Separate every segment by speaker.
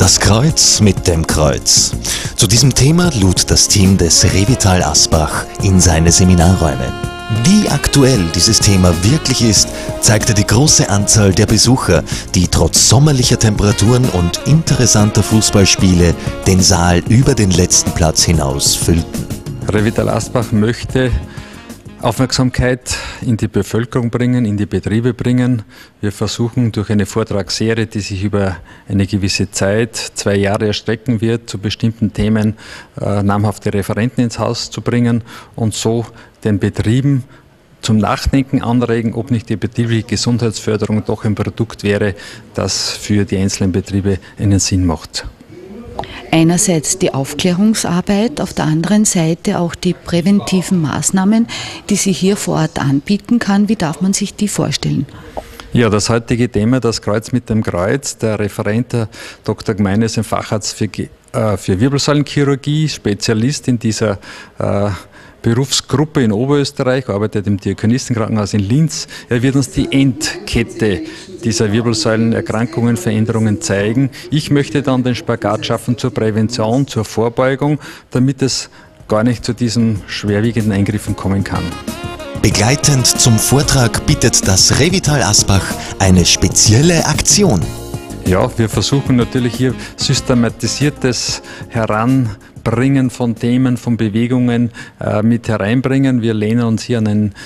Speaker 1: Das Kreuz mit dem Kreuz. Zu diesem Thema lud das Team des Revital Asbach in seine Seminarräume. Wie aktuell dieses Thema wirklich ist, zeigte die große Anzahl der Besucher, die trotz sommerlicher Temperaturen und interessanter Fußballspiele den Saal über den letzten Platz hinaus füllten.
Speaker 2: Revital Asbach möchte Aufmerksamkeit in die Bevölkerung bringen, in die Betriebe bringen. Wir versuchen durch eine Vortragsserie, die sich über eine gewisse Zeit, 2 Jahre erstrecken wird, zu bestimmten Themen namhafte Referenten ins Haus zu bringen und so den Betrieben zum Nachdenken anregen, ob nicht die betriebliche Gesundheitsförderung doch ein Produkt wäre, das für die einzelnen Betriebe einen Sinn macht.
Speaker 3: Einerseits die Aufklärungsarbeit, auf der anderen Seite auch die präventiven Maßnahmen, die sie hier vor Ort anbieten kann. Wie darf man sich die vorstellen?
Speaker 2: Ja, das heutige Thema, das Kreuz mit dem Kreuz. Der Referent, der Dr. Gmeiner, ist ein Facharzt für Wirbelsäulenchirurgie, Spezialist in dieser Berufsgruppe in Oberösterreich, arbeitet im Diakonistenkrankenhaus in Linz. Er wird uns die Endkette dieser Wirbelsäulenerkrankungen, Veränderungen zeigen. Ich möchte dann den Spagat schaffen zur Prävention, zur Vorbeugung, damit es gar nicht zu diesen schwerwiegenden Eingriffen kommen kann.
Speaker 1: Begleitend zum Vortrag bietet das Revital Asbach eine spezielle Aktion.
Speaker 2: Ja, wir versuchen natürlich hier systematisiertes Heranbringen von Themen, von Bewegungen mit hereinbringen. Wir lehnen uns hier an ein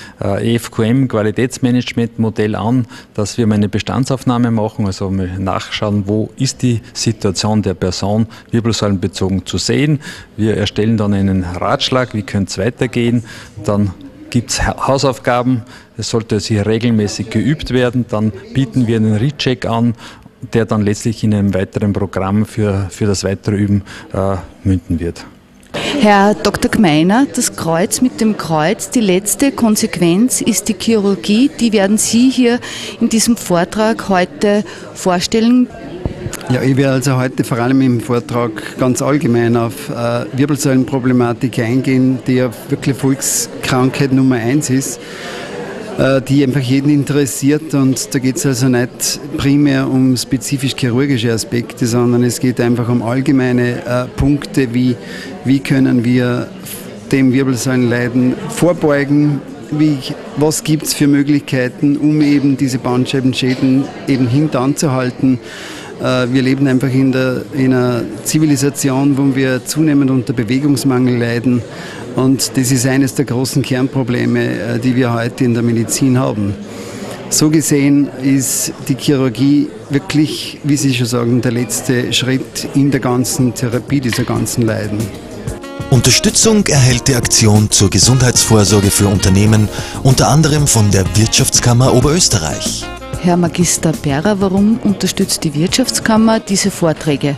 Speaker 2: EFQM-Qualitätsmanagement-Modell an, dass wir eine Bestandsaufnahme machen, also nachschauen, wo ist die Situation der Person wirbelsäulenbezogen zu sehen. Wir erstellen dann einen Ratschlag, wie könnte es weitergehen. Dann gibt es Hausaufgaben, es sollte hier regelmäßig geübt werden. Dann bieten wir einen Recheck an, der dann letztlich in einem weiteren Programm für das weitere Üben münden wird.
Speaker 3: Herr Dr. Gmeiner, das Kreuz mit dem Kreuz, die letzte Konsequenz ist die Chirurgie. Die werden Sie hier in diesem Vortrag heute vorstellen.
Speaker 4: Ja, ich werde also heute vor allem im Vortrag ganz allgemein auf Wirbelsäulenproblematik eingehen, die ja wirklich Volkskrankheit Nummer 1 ist, die einfach jeden interessiert, und da geht es also nicht primär um spezifisch chirurgische Aspekte, sondern es geht einfach um allgemeine Punkte, wie können wir dem Wirbelsäulenleiden vorbeugen, was gibt es für Möglichkeiten, um eben diese Bandscheibenschäden eben hintanzuhalten. Wir leben einfach in einer Zivilisation, wo wir zunehmend unter Bewegungsmangel leiden, und das ist eines der großen Kernprobleme, die wir heute in der Medizin haben. So gesehen ist die Chirurgie wirklich, wie Sie schon sagen, der letzte Schritt in der ganzen Therapie dieser ganzen Leiden.
Speaker 1: Unterstützung erhält die Aktion zur Gesundheitsvorsorge für Unternehmen, unter anderem von der Wirtschaftskammer Oberösterreich.
Speaker 3: Herr Magister Berrer, warum unterstützt die Wirtschaftskammer diese Vorträge?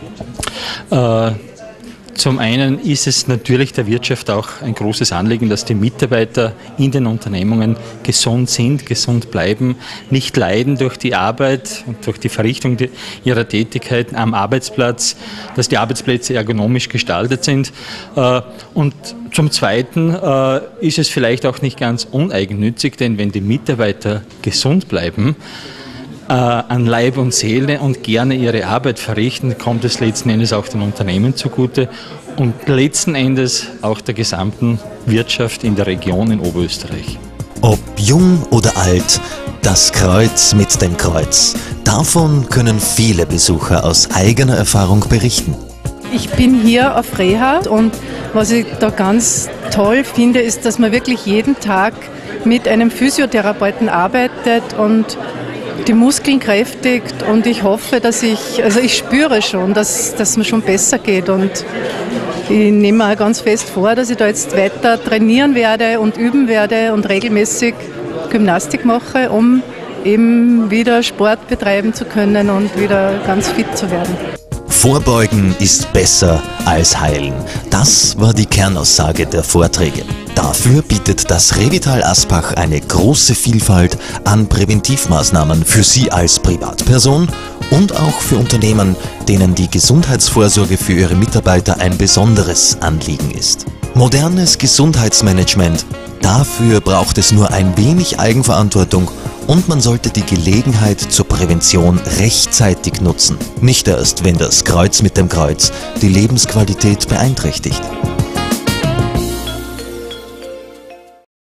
Speaker 5: Zum einen ist es natürlich der Wirtschaft auch ein großes Anliegen, dass die Mitarbeiter in den Unternehmungen gesund sind, gesund bleiben, nicht leiden durch die Arbeit und durch die Verrichtung ihrer Tätigkeiten am Arbeitsplatz, dass die Arbeitsplätze ergonomisch gestaltet sind. Und zum Zweiten ist es vielleicht auch nicht ganz uneigennützig, denn wenn die Mitarbeiter gesund bleiben, an Leib und Seele und gerne ihre Arbeit verrichten, kommt es letzten Endes auch den Unternehmen zugute und letzten Endes auch der gesamten Wirtschaft in der Region in Oberösterreich.
Speaker 1: Ob jung oder alt, das Kreuz mit dem Kreuz. Davon können viele Besucher aus eigener Erfahrung berichten.
Speaker 6: Ich bin hier auf Reha, und was ich da ganz toll finde, ist, dass man wirklich jeden Tag mit einem Physiotherapeuten arbeitet und die Muskeln kräftigt, und ich hoffe, ich spüre schon, dass mir schon besser geht, und ich nehme mir ganz fest vor, dass ich da jetzt weiter trainieren werde und üben werde und regelmäßig Gymnastik mache, um eben wieder Sport betreiben zu können und wieder ganz fit zu werden.
Speaker 1: Vorbeugen ist besser als heilen. Das war die Kernaussage der Vorträge. Dafür bietet das Revital Asbach eine große Vielfalt an Präventivmaßnahmen für Sie als Privatperson und auch für Unternehmen, denen die Gesundheitsvorsorge für ihre Mitarbeiter ein besonderes Anliegen ist. Modernes Gesundheitsmanagement, dafür braucht es nur ein wenig Eigenverantwortung Und man sollte die Gelegenheit zur Prävention rechtzeitig nutzen. Nicht erst, wenn das Kreuz mit dem Kreuz die Lebensqualität beeinträchtigt.